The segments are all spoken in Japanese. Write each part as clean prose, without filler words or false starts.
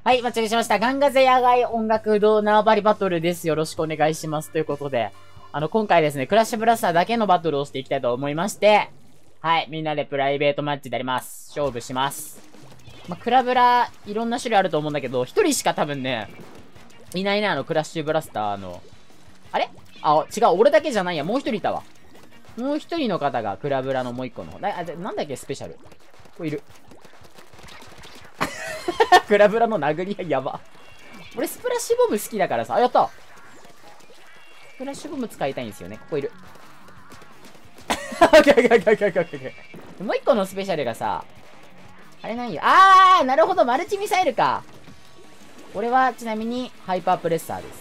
はい、間違えしました。ガンガゼ野外音楽堂縄張りバトルです。よろしくお願いします。ということで、今回ですね、クラッシュブラスターだけのバトルをしていきたいと思いまして、はい、みんなでプライベートマッチでやります。勝負します。クラブラ、いろんな種類あると思うんだけど、一人しか多分ね、いないな、クラッシュブラスターの。あれあ、違う、俺だけじゃないや、もう一人いたわ。もう一人の方がクラブラのもう一個の方。なんだっけ、スペシャル。これいる。クラブラの殴り合いやば。俺スプラッシュボム好きだからさ。あ、やった。スプラッシュボム使いたいんですよね。ここいる。もう一個のスペシャルがさ、あれなんよ。なるほど。マルチミサイルか。俺はちなみにハイパープレッサーです。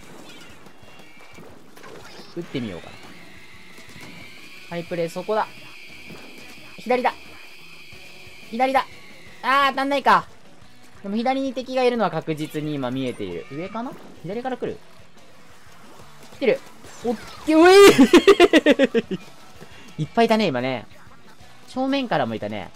撃ってみようかな。ハイプレ、そこだ。左だ。左だ。当たんないか。でも左に敵がいるのは確実に今見えている。上かな？左から来る？来てる。おっけ、ういいっぱいいたね、今ね。正面からもいたね。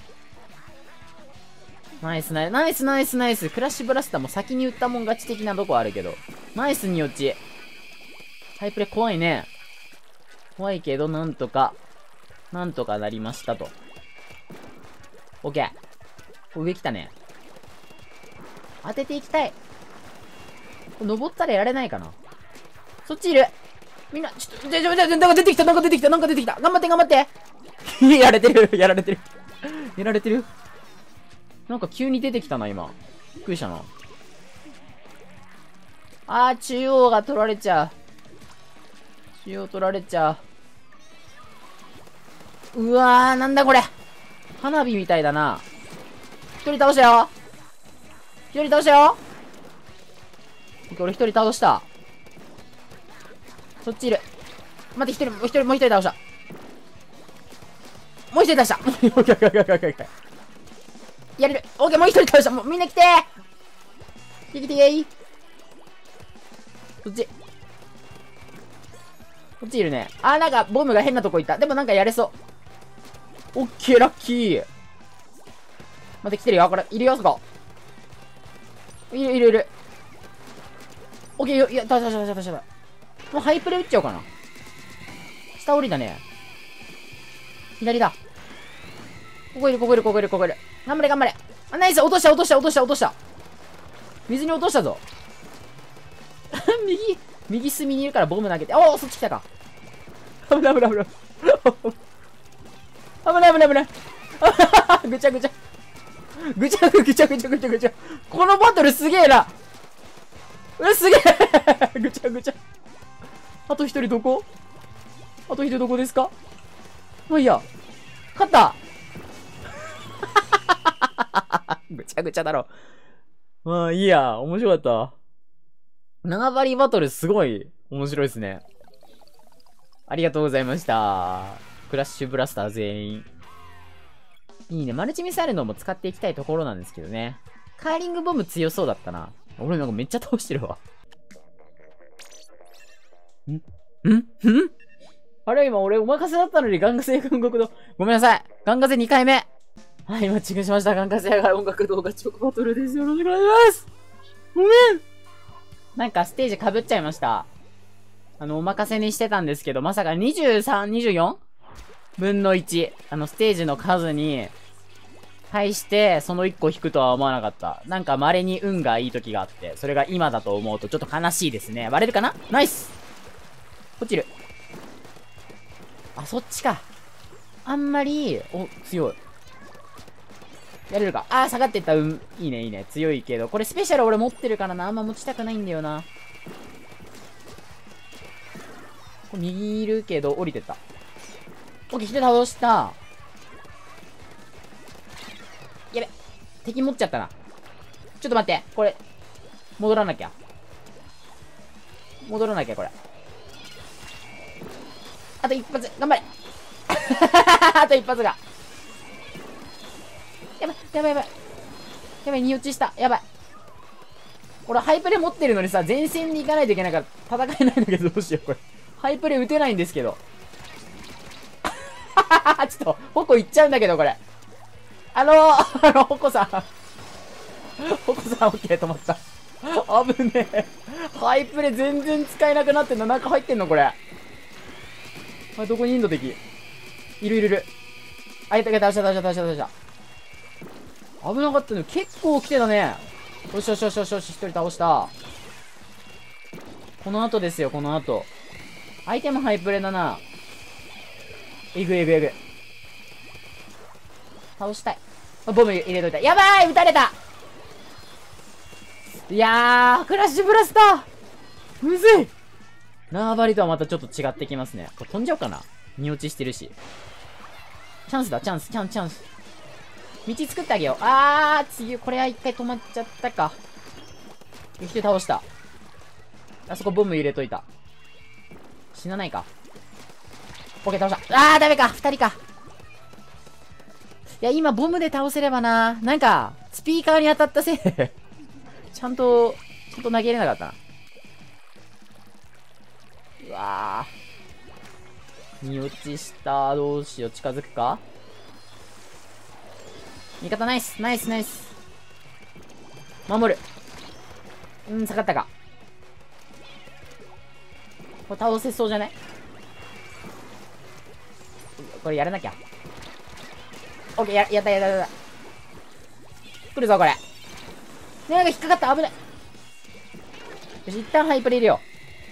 ナイスナイス、ナイスナイスナイス。クラッシュブラスターも先に撃ったもん勝ち的なとこあるけど。ナイスに落ち。ハイプレ怖いね。怖いけど、なんとかなりましたと。オッケー。上来たね。当てていきたい。登ったらやられないかな。そっちいる。みんな、ちょっと、なんか出てきた。頑張ってやられてる。なんか急に出てきたな、今。びっくりしたな。中央が取られちゃう。うわー、なんだこれ。花火みたいだな。一人倒したよ。俺一人倒した。そっちいる。待って、もう一人倒した。やれる。オッケー、もう一人倒した。もうみんな来てー。来てそっちいるね。なんかボムが変なとこ行った。でもなんかやれそう。オッケー、ラッキー。待って、来てるよ。これ、いるよ、そこ。いる。オッケー、いや、倒した。もうハイプレ打っちゃおうかな。下降りだね。左だ。ここいる。頑張れ。ナイス、落とした。水に落としたぞ。右隅にいるからボム投げて。そっち来たか。危ない。ぐちゃ。このバトルすげえな。すげえぐちゃ。あと一人どこですか？もういいや。勝ったぐちゃだろ。まあいいや。面白かった。縄張りバトルすごい面白いですね。ありがとうございました。クラッシュブラスター全員。いいね。マルチミサイルのも使っていきたいところなんですけどね。カーリングボム強そうだったな。俺なんかめっちゃ倒してるわ。あれ今俺お任せだったのにガンガゼ韓国堂。ごめんなさい。ガンガゼ2回目。はい、間違えしました。ガンガゼ野外音楽動画直バトルです。よろしくお願いします。ごめん。なんかステージ被っちゃいました。お任せにしてたんですけど、まさか23、24? 分の1。ステージの数に対して、その1個引くとは思わなかった。なんか稀に運がいい時があって、それが今だと思うとちょっと悲しいですね。割れるかな？ナイス！落ちる。そっちか。あんまり、強い。やれるか。下がっていった。いいね。強いけど。これスペシャル俺持ってるからな。あんま持ちたくないんだよな。これ右いるけど、降りてった。オッケー、人倒した。やべ。敵持っちゃったな。ちょっと待って。これ、戻らなきゃ、これ。あと一発。頑張れ。あと一発が。やばい、荷落ちした。やばい。俺、ハイプレ持ってるのにさ、前線に行かないといけないから戦えないんだけど、どうしよう、これ。ハイプレ打てないんですけど。ちょっと、矛いっちゃうんだけど、これ。矛さん。 ホコさんオッケー止まった。危ねえ。ハイプレ全然使えなくなってんの。中入ってんのこれ。どこにインド敵いるいるいる。あ、いたいた、倒した倒した倒した倒した。危なかったね。結構来てたね。よしよしよしよしよし、一人倒した。この後ですよ、この後。相手もハイプレだな。えぐいえぐいえぐい。倒したい。ボム入れといた。やばい、撃たれた。いやー、クラッシュブラスターむずい。縄張りとはまたちょっと違ってきますね。これ飛んじゃおうかな。見落ちしてるし。チャンスだ、チャンス、チャンス。道作ってあげよう。次、これは一回止まっちゃったか。一人倒した。あそこボム入れといた。死なないか。オッケー、倒した。ダメか。二人か。いや、今ボムで倒せればな。なんか、スピーカーに当たったせいでちゃんと投げれなかったな。うわぁ。見落ちした。どうしよう。近づくか。味方ナイス。ナイスナイス。守る。下がったか。これ倒せそうじゃない？これやらなきゃ。オッケー、やった。来るぞ、これ。なんか引っかかった。危ない。よし、一旦ハイプレ入れよ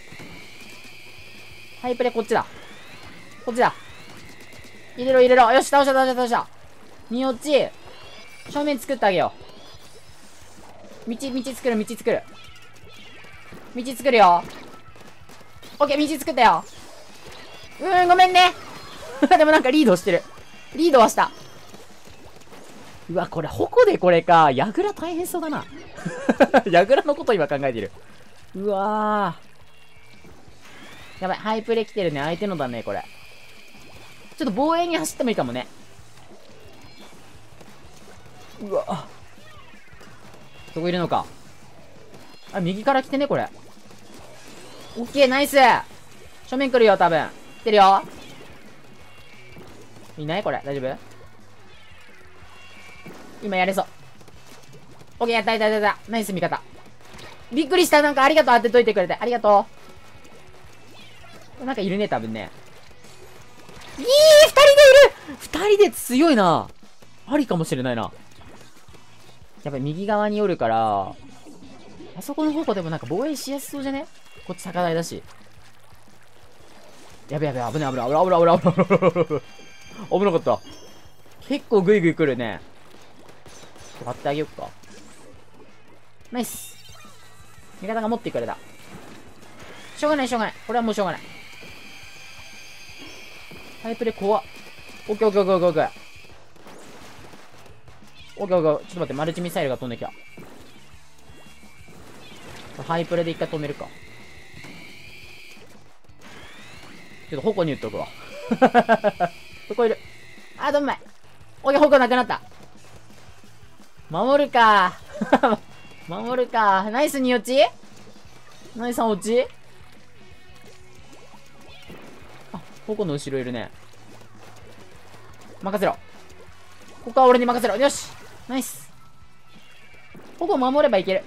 う。ハイプレこっちだ。こっちだ。入れろ。よし、倒した。に落ち。正面作ってあげよう。道作る。道作るよ。オッケー、道作ったよ。ごめんね。でもなんかリードしてる。リードはした。うわ、これ、矛でこれか。ヤグラ大変そうだな。ヤグラのこと今考えてる。うわー。やばい、ハイプレ来てるね。相手のだね、これ。ちょっと防衛に走ってもいいかもね。うわ。どこいるのか。右から来てね、これ。オッケー、ナイス。正面来るよ、多分。来てるよ。いないこれ。大丈夫？今やれそう。オッケー、やった。ナイス味方。びっくりした。なんかありがとう。当てといてくれて。ありがとう。なんかいるね、多分ね。2人で強いな。ありかもしれないな。やっぱり右側におるから、あそこの方向でもなんか防衛しやすそうじゃね？こっち高台だし。やべ、危ない。危なかった。結構グイグイ来るね。割ってあげよっか。ナイス。味方が持ってくれた。しょうがない。これはもうしょうがない。ハイプレ怖っ。オッケー。オッケー。ちょっと待って、マルチミサイルが飛んできた。ハイプレで一回止めるか。ちょっと矛に打っとくわ。そこいる。どんまい。オッケー、矛なくなった。守るか。ナイスに落ち？ナイスさん落ち？矛の後ろいるね。任せろ。ここは俺に任せろ。よし。ナイス。矛守ればいける。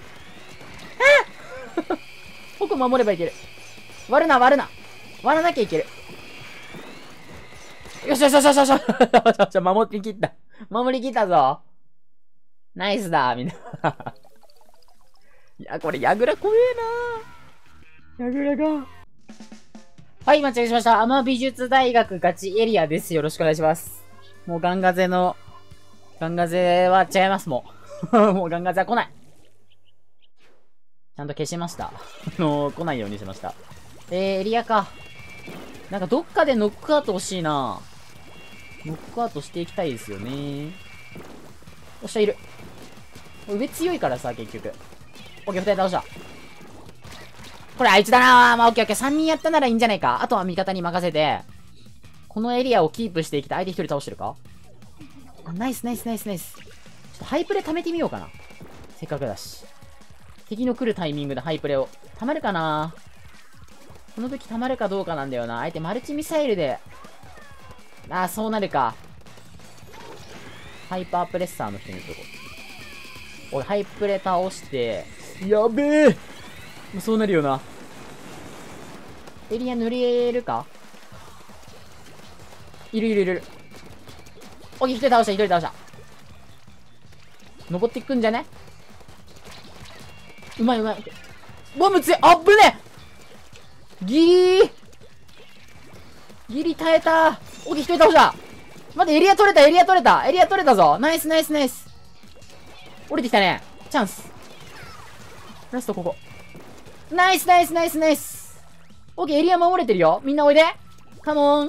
矛守ればいける。割るな。割らなきゃいける。よし。守りきったぞ。ナイスだ、みんな。いや、これ、ヤグラ怖えな。ヤグラが。はい、間違えしました。アマ美術大学ガチエリアです。よろしくお願いします。もうガンガゼは違います、もう。もうガンガゼは来ない。ちゃんと消しました。来ないようにしました。エリアか。なんかどっかでノックアウト欲しいな。ノックアウトしていきたいですよね。おっしゃ、いる。上強いからさ、結局。オッケー、2人倒した。これあいつだな。オッケー。3人やったならいいんじゃないか。あとは味方に任せて、このエリアをキープしていきたい。相手1人倒してるか？ナイス。ちょっとハイプレ貯めてみようかな。せっかくだし。敵の来るタイミングでハイプレを。溜まるかな？この時溜まるかどうかなんだよな。相手マルチミサイルで。そうなるか。ハイパープレッサーの人に言っとこう。 俺、ハイプレ倒して、やべえ。そうなるよな。エリア塗れるか？いるいるいる。オッケー、一人倒した、一人倒した。登っていくんじゃね？うまいうまい。ボム強い。あっぶねえ。ギリ耐えた。オッケー、一人倒した。待って、エリア取れた、エリア取れた。エリア取れたぞ。ナイスナイスナイス。降りてきたね。チャンス。ラストここ。ナイスナイスナイスナイス。オッケー、エリア守れてるよ。みんなおいで。カモン。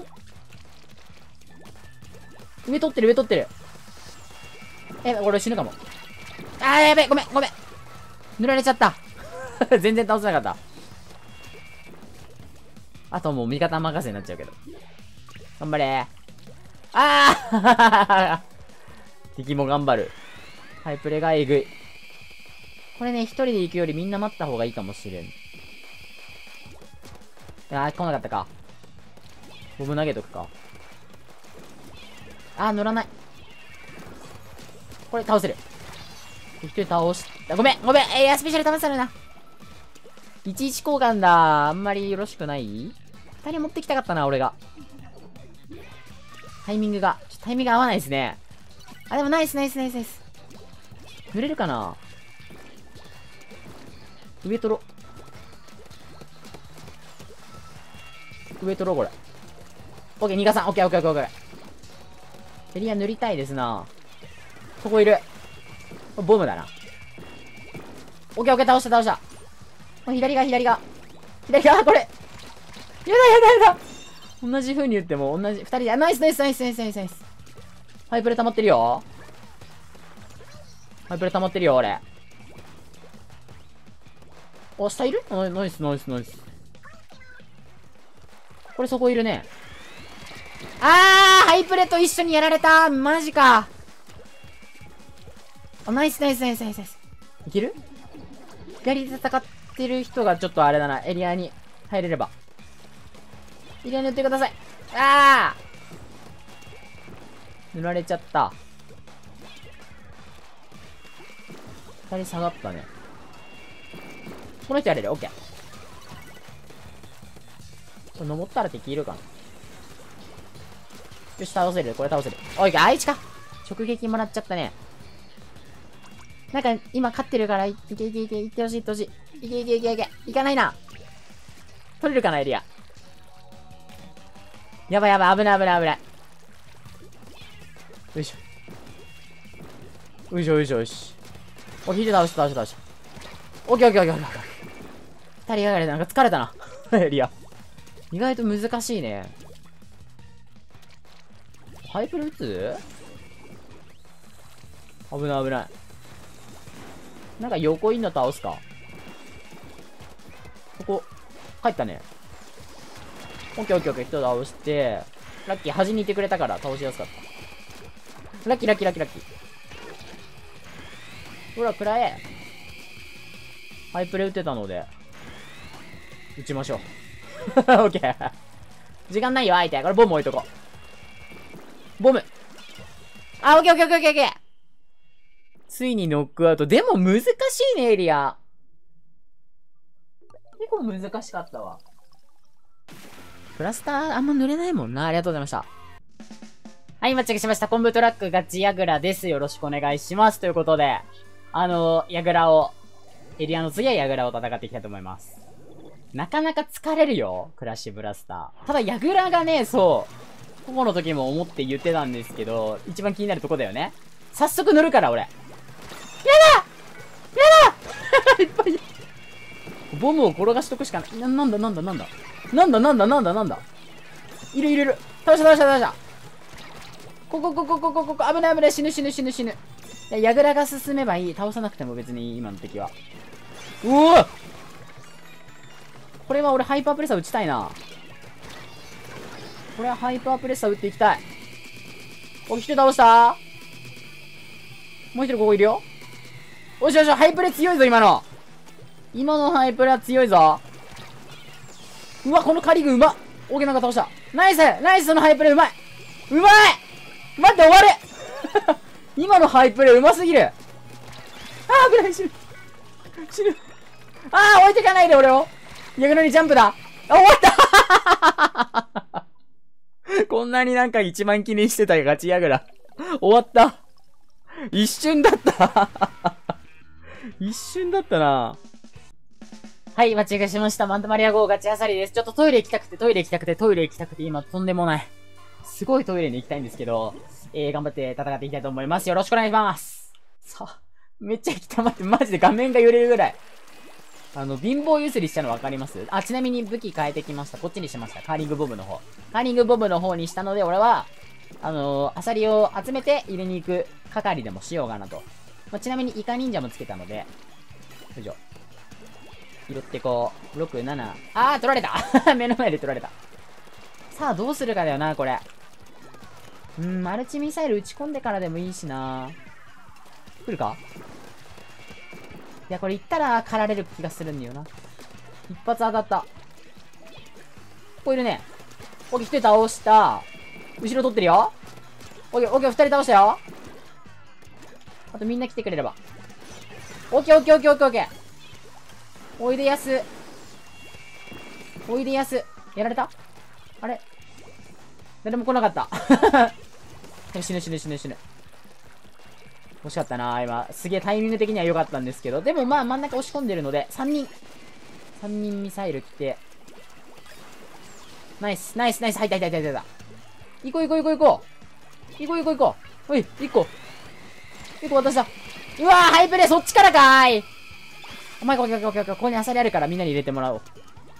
上取ってる、上取ってる。俺死ぬかも。やべえ、ごめん、ごめん。塗られちゃった。全然倒せなかった。あともう味方任せになっちゃうけど。頑張れ。敵も頑張る。ハイプレがえぐい。これね、一人で行くよりみんな待った方がいいかもしれん。来なかったか。ボム投げとくか。乗らない。これ倒せる。一人倒した。ごめんごめん。スペシャル試されるな。11交換だ。あんまりよろしくない？二人持ってきたかったな、俺が。タイミングが合わないですね。でもナイスナイスナイスナイス。塗れるかな？上取ろ。上取ろう、これ。オッケー、逃がさん。オッケー、オッケー、オッケー、オッケー。エリア塗りたいですな。ここいる。ボムだな。オッケー、オッケー、倒した、倒した。左が、これ。やだ。同じ風に言っても、同じ、二人で、ナイス、ナイス、ナイス、ナイス、ナイス、ナイス。ハイプレ溜まってるよ。俺。下いる？ナイス、ナイス、ナイス。これそこいるね。ハイプレと一緒にやられた。マジか。ナイス、ナイス、ナイス、ナイス。いける？左で戦ってる人がちょっとあれだな。エリアに入れれば。エリアに塗ってください。塗られちゃった。二人下がったね。この人やれる。オッケー。これ登ったら敵いるかな。よし、倒せる。これ倒せる。おい、愛知か。直撃もらっちゃったね。なんか、今勝ってるから、いけ、行ってほしい、行ってほしい。いけ。行かないな。取れるかな、エリア。やばい、危ない。よいしょ。よし。お、引いて倒した。オッケー。二人がかりでなんか疲れたな。エリア。意外と難しいね。ハイプル打つ？危ない。なんか横インの倒すか。ここ、入ったね。オッケー。人倒して、ラッキー端にいてくれたから倒しやすかった。ラッキー。ほら、食らえ。ハイプレ打ってたので、打ちましょう。オッケー。時間ないよ、相手。これボム置いとこう。ボム。オッケー。ついにノックアウト。でも難しいね、エリア。結構難しかったわ。クラスターあんま塗れないもんな。ありがとうございました。はい、今チェックしました。コンボトラックガチヤグラです。よろしくお願いします。ということで、ヤグラを、エリアの次はヤグラを戦っていきたいと思います。なかなか疲れるよ、クラッシュブラスター。ただ、ヤグラがね、そう、ココの時も思って言ってたんですけど、一番気になるとこだよね。早速塗るから、俺。やだいっぱい。ボムを転がしとくしかない。なんだ。いる。倒した。ここ、危ない。死ぬ。ヤグラが進めばいい。倒さなくても別に今の敵は。うお！これは俺ハイパープレッサー打ちたいな。これはハイパープレッサー打っていきたい。お、一人倒した。もう一人ここいるよ。おし、ハイプレ強いぞ、今のハイプレは強いぞ。うわ、この狩り具うまっ。オーケーなんか倒した。ナイス、そのハイプレうまい。待って、終わる今のハイプレうますぎる。 あー、危ない、死ぬ。死ぬ。あー、置いてかないで、俺を。逆にジャンプだ。あ、終わったこんなになんか一番気にしてたガチヤグラ。終わった。一瞬だった一瞬だったな。はい、間違えしました。マンタマリア号ガチあさりです。ちょっとトイレ行きたくて、今とんでもない。すごいトイレに行きたいんですけど、頑張って戦っていきたいと思います。よろしくお願いします。さあ、めっちゃ来た。待って、マジで画面が揺れるぐらい。貧乏ゆすりしたの分かります？あ、ちなみに武器変えてきました。こっちにしました。カーリングボムの方。カーリングボムの方にしたので、俺は、アサリを集めて入れに行く係でもしようかなと。まあ、ちなみにイカ忍者もつけたので、よいしょ。拾ってこう、6、7、あー、取られた目の前で取られた。さあ、どうするかだよな、これ。マルチミサイル撃ち込んでからでもいいしな。来るか？いや、これ行ったら狩られる気がするんだよな。一発当たった。ここいるね。オッケー、1人倒した。後ろ取ってるよ。オッケー、オッケー、2人倒したよ。あとみんな来てくれれば。オッケー、オッケー、オッケー、オッケー、オッケー。おいでやす。おいでやす。やられた？あれ？誰も来なかった。死ぬ。惜しかったな今。すげえタイミング的には良かったんですけど。でもまあ真ん中押し込んでるので、3人ミサイル来て。ナイス。入った。行こう。おい、1個渡した。うわー、ハイプレイそっちからかーい。お前、ここにアサリあるからみんなに入れてもらおう。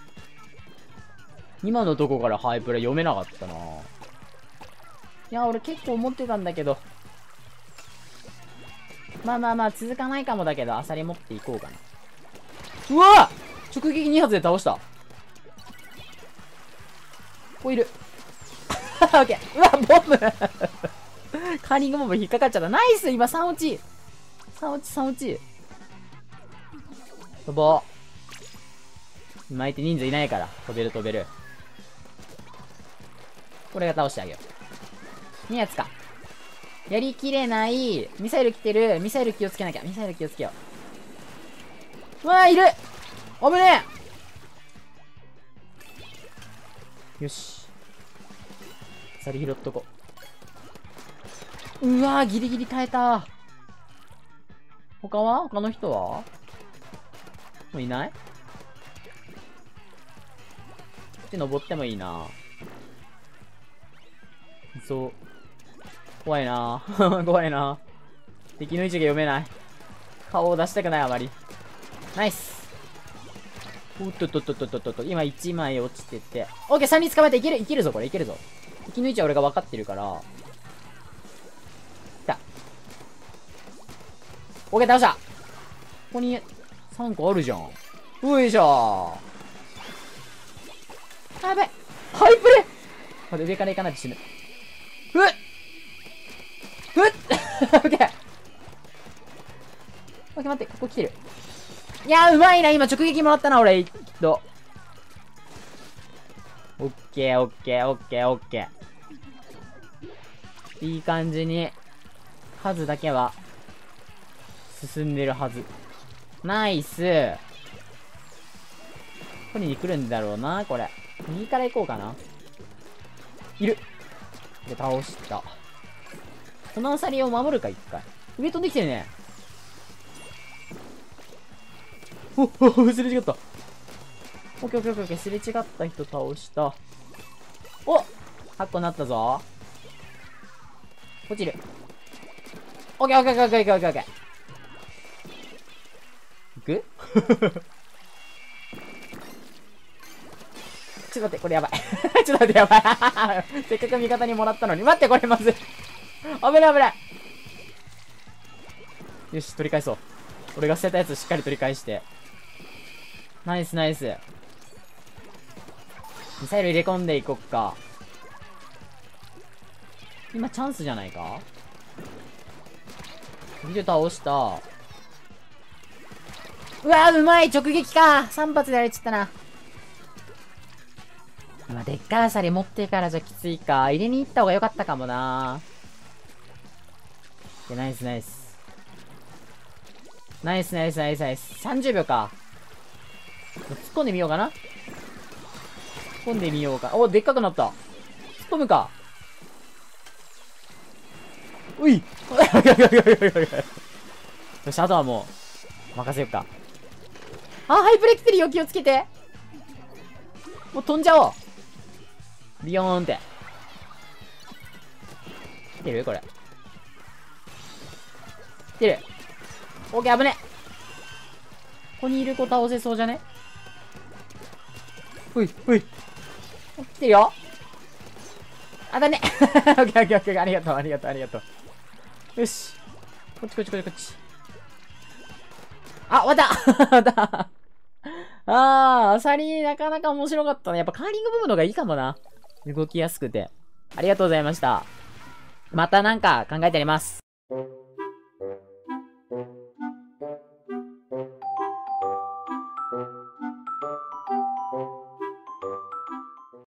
今のとこからハイプレイ読めなかったな。いや、俺結構思ってたんだけど。まあ、続かないかもだけど、アサリ持っていこうかな。うわー直撃2発で倒した。ここいる。オッケー。うわ、ボムカーリングボム引っかかっちゃった。ナイス今3落ち。飛ぼう。今相手人数いないから。飛べる。これが倒してあげよう。2やつか。やりきれない。ミサイル来てる。ミサイル気をつけなきゃ。うわー、いる！危ねえ！よし。アサリ拾っとこう。うわー、ギリギリ耐えた。他の人はもういない？こっち登ってもいいな。そう。怖いな敵の位置が読めない。顔を出したくない、あまり。ナイス。おっと。今1枚落ちてて。オッケー、3人捕まえていけるぞ、これ。いけるぞ。敵の位置は俺が分かってるから。来た。オッケー、倒した。ここに3個あるじゃん。よいしょー。やべ。ハイプレ待って、上から行かないと死ぬ。オッケー。待って、ここ来てる。いやー、うまいな。今直撃もらったな、俺。きっと。オッケー。いい感じに、数だけは、進んでるはず。ナイス。取りに来るんだろうな、これ。右から行こうかな。いる。で、倒した。このアサリを守るか、一回。上飛んできてるね。すれ違った。オッケー。すれ違った人倒した。お !8 個なったぞ。落ちる。オッケー。行くちょっと待って、これやばい。せっかく味方にもらったのに。待って、これまずい。危ない。よし、取り返そう。俺が捨てたやつしっかり取り返して。ナイス。ミサイル入れ込んでいこっか。今チャンスじゃないか？ビル倒した。うわー、うまい！直撃か！ 3 発でやれちゃったな。まあ、でっかいアサリ持ってからじゃきついか。入れに行った方が良かったかもな。ナイス。 ナイスナイスナイスナイス。30秒か。突っ込んでみようかな。突っ込んでみようか。お、でっかくなった。突っ込むか。ういよし、あとはもう、任せよっか。あ、ハイプレ来てるよ、気をつけて。もう飛んじゃおう。ビヨーンって。来てるこれ。来てる。オッケー、危ね。ここにいる子倒せそうじゃね？ほい、ほい。来てるよ。あ、だね。オッケー、オッケー、オッケー。ありがとう、ありがとう、ありがとう。よし。こっち、こっち、こっち、こっち。あ、終わったアサリ、なかなか面白かったね。やっぱカーリング部分の方がいいかもな。動きやすくて。ありがとうございました。またなんか考えてあります。